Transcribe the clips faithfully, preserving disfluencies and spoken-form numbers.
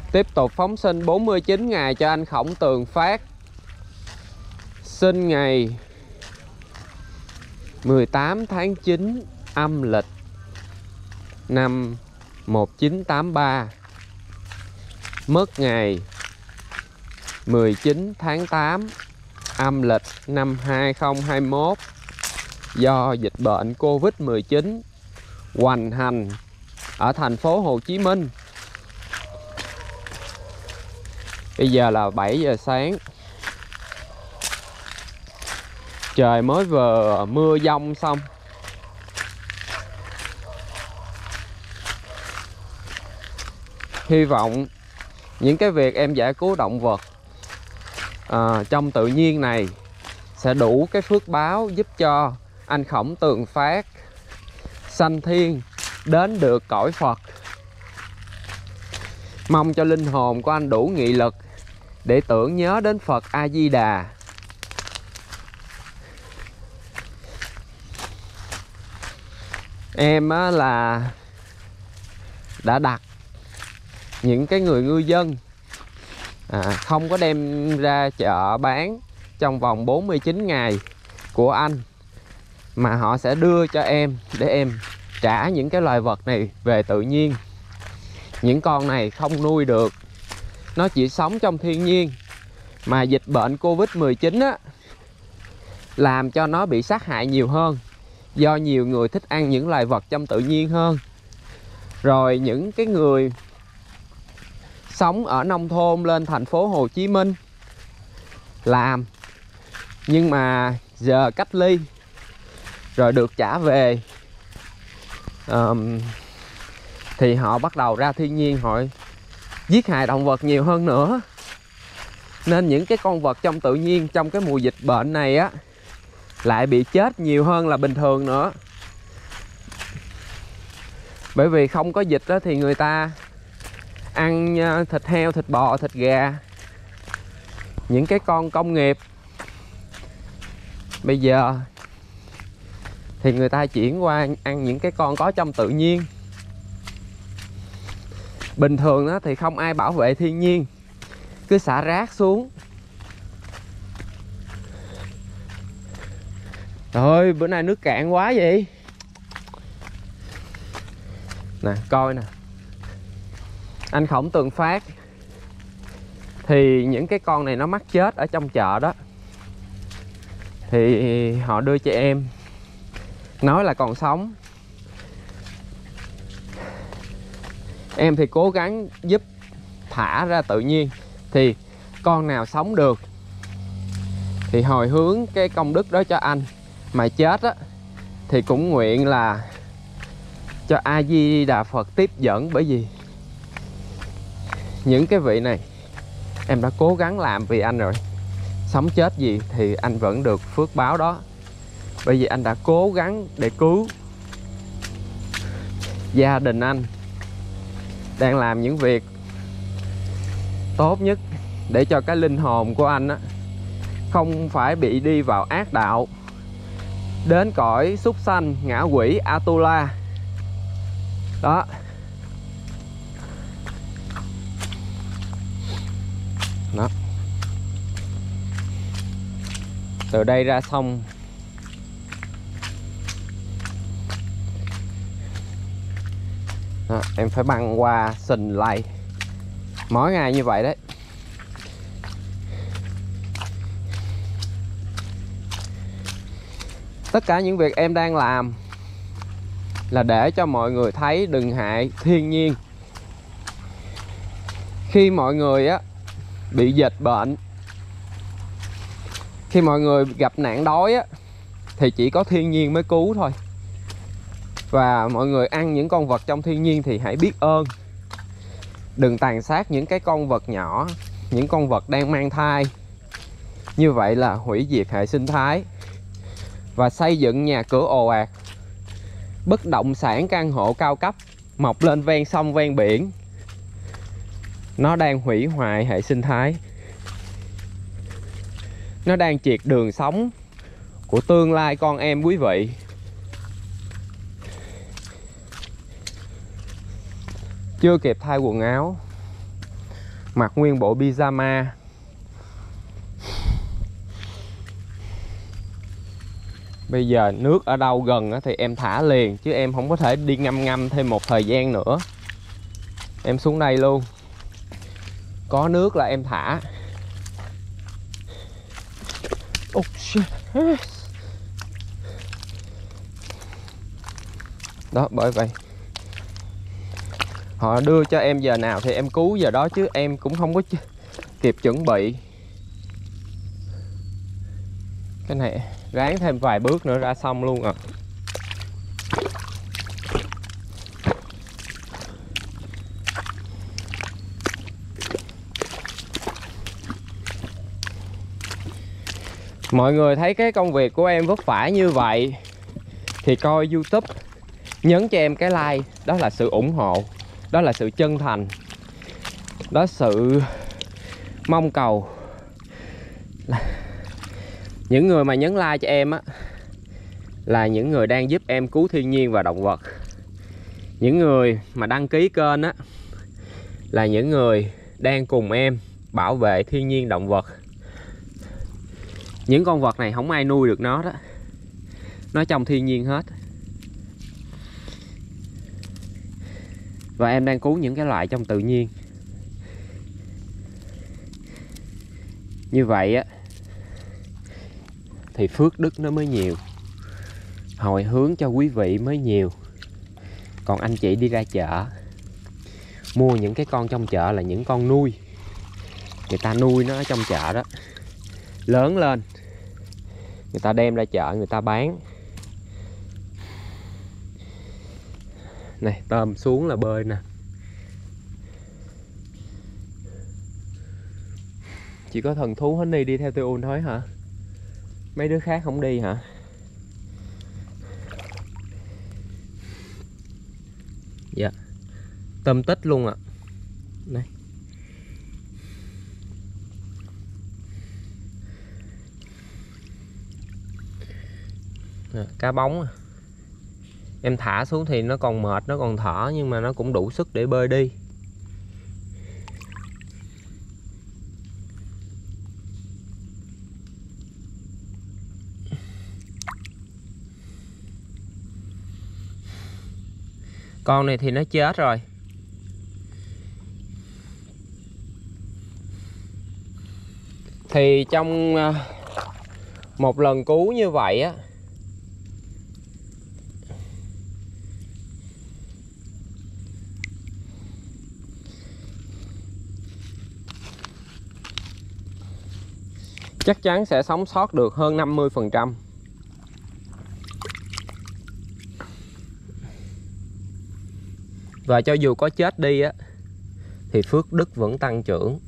Tiếp tục phóng sinh bốn mươi chín ngày cho anh Khổng Tường Phát. Sinh ngày mười tám tháng chín âm lịch năm một nghìn chín trăm tám mươi ba. Mất ngày mười chín tháng tám âm lịch năm hai nghìn không trăm hai mươi mốt do dịch bệnh Covid mười chín hoành hành ở thành phố Hồ Chí Minh. Bây giờ là bảy giờ sáng. Trời mới vừa mưa dông xong. Hy vọng những cái việc em giải cứu động vật à, trong tự nhiên này sẽ đủ cái phước báo giúp cho anh Khổng Tường Phát sanh thiên đến được cõi Phật. Mong cho linh hồn của anh đủ nghị lực để tưởng nhớ đến Phật A Di Đà. Em á, là đã đặt những cái người ngư dân à, không có đem ra chợ bán trong vòng bốn mươi chín ngày của anh, mà họ sẽ đưa cho em để em trả những cái loài vật này về tự nhiên. Những con này không nuôi được, nó chỉ sống trong thiên nhiên, mà dịch bệnh Covid mười chín á, làm cho nó bị sát hại nhiều hơn, do nhiều người thích ăn những loài vật trong tự nhiên hơn. Rồi những cái người sống ở nông thôn lên thành phố Hồ Chí Minh làm, nhưng mà giờ cách ly rồi được trả về, um, thì họ bắt đầu ra thiên nhiên họ giết hại động vật nhiều hơn nữa. Nên những cái con vật trong tự nhiên trong cái mùa dịch bệnh này á lại bị chết nhiều hơn là bình thường nữa. Bởi vì không có dịch đó thì người ta ăn thịt heo, thịt bò, thịt gà, những cái con công nghiệp. Bây giờ thì người ta chuyển qua ăn những cái con có trong tự nhiên. Bình thường đó thì không ai bảo vệ thiên nhiên, cứ xả rác xuống. Trời, bữa nay nước cạn quá vậy. Nè, coi nè. Anh Khổng Tường Phát thì những cái con này nó mắc chết ở trong chợ đó, thì họ đưa cho em, nói là còn sống. Em thì cố gắng giúp thả ra tự nhiên, thì con nào sống được thì hồi hướng cái công đức đó cho anh. Mà chết á thì cũng nguyện là cho A Di Đà Phật tiếp dẫn. Bởi vì những cái vị này em đã cố gắng làm vì anh rồi, sống chết gì thì anh vẫn được phước báo đó. Bởi vì anh đã cố gắng để cứu gia đình anh, đang làm những việc tốt nhất để cho cái linh hồn của anh á không phải bị đi vào ác đạo, đến cõi súc sanh, ngã quỷ, Atula đó. Đó, từ đây ra sông đó, em phải băng qua sình lầy mỗi ngày như vậy đấy. Tất cả những việc em đang làm là để cho mọi người thấy đừng hại thiên nhiên. Khi mọi người á bị dịch bệnh, khi mọi người gặp nạn đói á, thì chỉ có thiên nhiên mới cứu thôi. Và mọi người ăn những con vật trong thiên nhiên thì hãy biết ơn. Đừng tàn sát những cái con vật nhỏ, những con vật đang mang thai. Như vậy là hủy diệt hệ sinh thái. Và xây dựng nhà cửa ồ ạt, bất động sản căn hộ cao cấp mọc lên ven sông ven biển, nó đang hủy hoại hệ sinh thái. Nó đang triệt đường sống của tương lai con em quý vị. Chưa kịp thay quần áo, Mặc nguyên bộ pyjama. Bây giờ nước ở đâu gần thì em thả liền, chứ em không có thể đi ngâm ngâm thêm một thời gian nữa. Em xuống đây luôn, có nước là em thả. Oh shit. Đó, bởi vậy họ đưa cho em giờ nào thì em cứu giờ đó, chứ em cũng không có kịp chuẩn bị. Cái này ráng thêm vài bước nữa ra xong luôn à. Mọi người thấy cái công việc của em vất vả như vậy thì coi YouTube, nhấn cho em cái like, đó là sự ủng hộ, đó là sự chân thành, đó là sự mong cầu. Những người mà nhấn like cho em á là những người đang giúp em cứu thiên nhiên và động vật. Những người mà đăng ký kênh á là những người đang cùng em bảo vệ thiên nhiên động vật. Những con vật này không ai nuôi được nó đó, nó trong thiên nhiên hết. Và em đang cứu những cái loại trong tự nhiên. Như vậy á thì phước đức nó mới nhiều, hồi hướng cho quý vị mới nhiều. Còn anh chị đi ra chợ mua những cái con trong chợ là những con nuôi, người ta nuôi nó ở trong chợ đó, lớn lên người ta đem ra chợ người ta bán. Này, tôm xuống là bơi nè. Chỉ có thần thú Honey đi theo Tiêu thôi hả? Mấy đứa khác không đi hả? Dạ, tôm tích luôn ạ. Đây. À, cá bóng. Em thả xuống thì nó còn mệt, nó còn thở, nhưng mà nó cũng đủ sức để bơi đi. Con này thì nó chết rồi. Thì trong một lần cứu như vậy á, chắc chắn sẽ sống sót được hơn năm mươi phần trăm. Và cho dù có chết đi á thì phước đức vẫn tăng trưởng.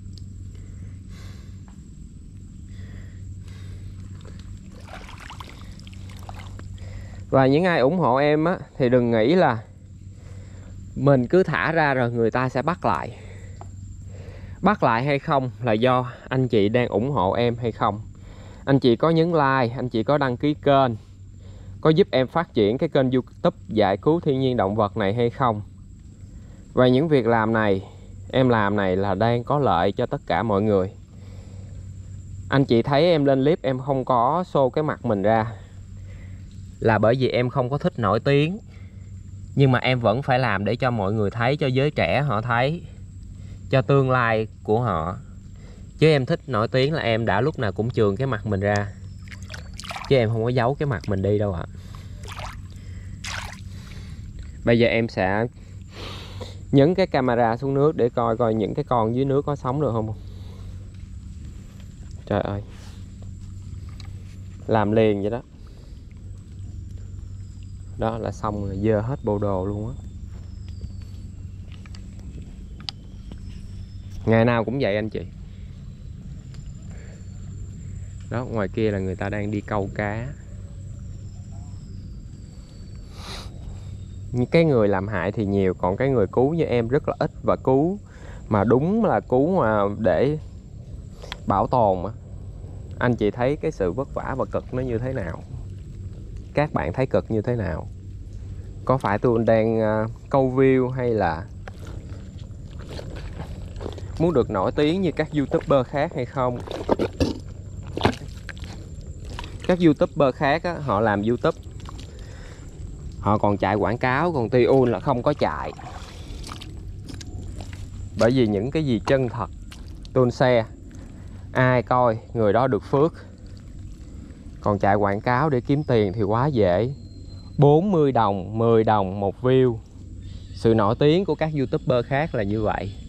Và những ai ủng hộ em á thì đừng nghĩ là mình cứ thả ra rồi người ta sẽ bắt lại. Bắt lại hay không là do anh chị đang ủng hộ em hay không. Anh chị có nhấn like, anh chị có đăng ký kênh, có giúp em phát triển cái kênh YouTube giải cứu thiên nhiên động vật này hay không. Và những việc làm này, em làm này là đang có lợi cho tất cả mọi người. Anh chị thấy em lên clip em không có show cái mặt mình ra là bởi vì em không có thích nổi tiếng. Nhưng mà em vẫn phải làm để cho mọi người thấy, cho giới trẻ họ thấy, cho tương lai của họ. Chứ em thích nổi tiếng là em đã lúc nào cũng chườn cái mặt mình ra, chứ em không có giấu cái mặt mình đi đâu ạ. Bây giờ em sẽ nhấn cái camera xuống nước để coi coi những cái con dưới nước có sống được không. Trời ơi, làm liền vậy đó. Đó là xong rồi, dơ hết bộ đồ luôn á. Ngày nào cũng vậy anh chị. Đó, ngoài kia là người ta đang đi câu cá. Những cái người làm hại thì nhiều, còn cái người cứu như em rất là ít. Và cứu mà đúng là cứu mà để bảo tồn mà. Anh chị thấy cái sự vất vả và cực nó như thế nào? Các bạn thấy cực như thế nào? Có phải tôi đang câu view hay là muốn được nổi tiếng như các YouTuber khác hay không. Các YouTuber khác á, họ làm YouTube, họ còn chạy quảng cáo, còn Ti-un là không có chạy. Bởi vì những cái gì chân thật, tuôn xe, ai coi người đó được phước. Còn chạy quảng cáo để kiếm tiền thì quá dễ. Bốn mươi đồng, mười đồng một view. Sự nổi tiếng của các YouTuber khác là như vậy.